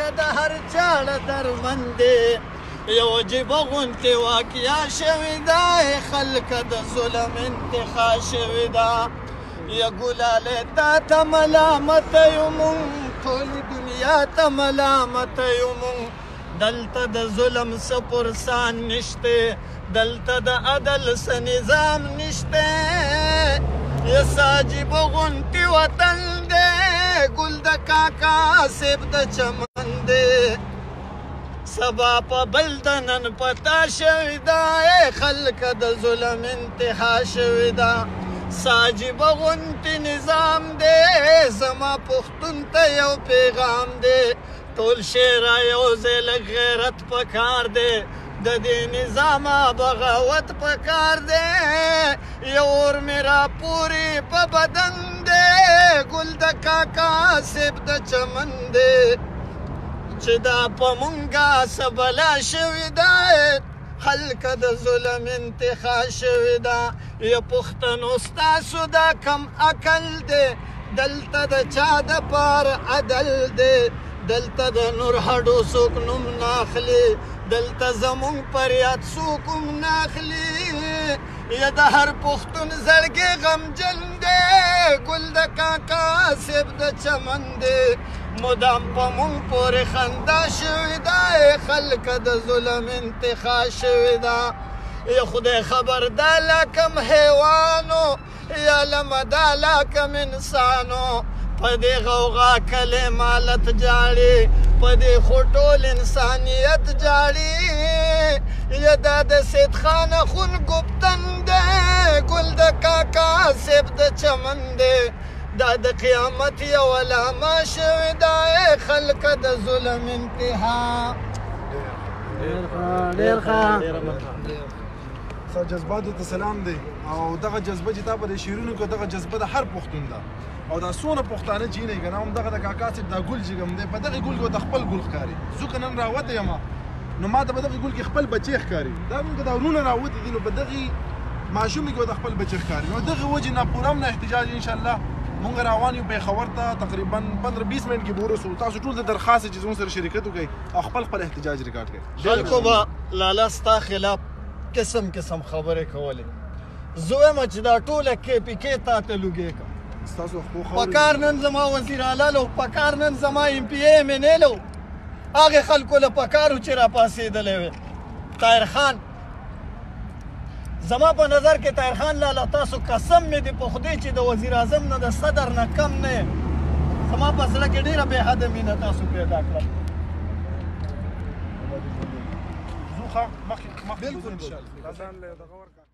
که د هر چاړه درمند دی یو عجیبه غوندې واقعه شوې ده خلکه د ظلم انتخا شوې ده یا ګلالې تا ته ملامته یو مونږ ټولې دنیا ته ملامته یو مونږ دلته د ظلم څه پرسان نشته دلته د عدل څه نظام نشته یا عجیبه غوندې وطن دی ګل د کاکا صاحب د چمن دی سبا په بل د نن پتا شوې ده خلکه د ظلم انتها شوې ده عجیبه غوندې نظام دی زما پښتون ته یو پیغام دی ټول شی را یو ځای لږ غیرت پکار دی د دې نظامه بغاوت پکار دی یو اور مې راپورې په بدن دی ګل د کاکا صاحب د چمن دی چې دا په مونږه څه بلا شوې ده خلکه د ظلم انتخا شوې ده یا پښتنو ستاسو دا کم عقل دی دلته د چا دپاره عدل دی دلته د نور هډو څوک نوم نه اخلي دلته زمونږ پر یاد څوک هم نه اخلي یا د هر پښتون زړګی غمجن دی ګل د کاکا صاحب د چمن دی مدام په مونږ پورې خندا شوې ده خلکه د ظلم انتخا شوې ده یا خدای خبر دا لا کم حیوانو یا لمه دا لا کم انسانو په دې غوغا کلې مالت جاړي په دې خو ټول انسانیت جاړي یا دا د سید خان خون ګپتن دی ګل د کاکا صاحب د چمن دی دا د قیامت یو علامه شوې ده خلکه د ظلم انتها ډېر ښه جذباتو ته سلام دی او دغه جذبه چې تا په دې شعرونو کې دغه جذبه د هر پښتون ده او دا څونه پښتانه چې نه کنه هم دغه د کاکا صاحب دا ګل چې کوم دی په دغه ګل کې د خپل ګل ښکاري زه که نن راوتی یم نو ما ته په دغه ګل کې خپل بچی ښکاري دا موږ دا ورونه راوتي دي نو په دغه ماشومې کې د خپل بچی ښکاري نو دغه وجې نه پوره هم نه احتجاج انشاءالله مونږ روان یو پېښور ته تقریبا 15-20 منټ کې به ورسو تاسو ټول د درخواست چې زموږ سره شرکت وکړئ او خپل احتجاج ریکارډ کړئ خلکو به لالا ستا خلاف قسم قسم خبرې کولې زه وایم چې دا ټوله KPK تا ته لوګې کړه پکار نن زما وزیر اعلی لو پکار نن زما MPA MNA لو هغې خلکو له پکارو چې راپاڅېدلی وې طاهر خان زما په نظر کې طاهر خان لاله تاسو قسم مې دی په خدای چې د وزیر اعظم نه د صدر نه کم نه یم زما په زړه کې ډېره بې حده مینه تاسو پیدا کړه زه مخکې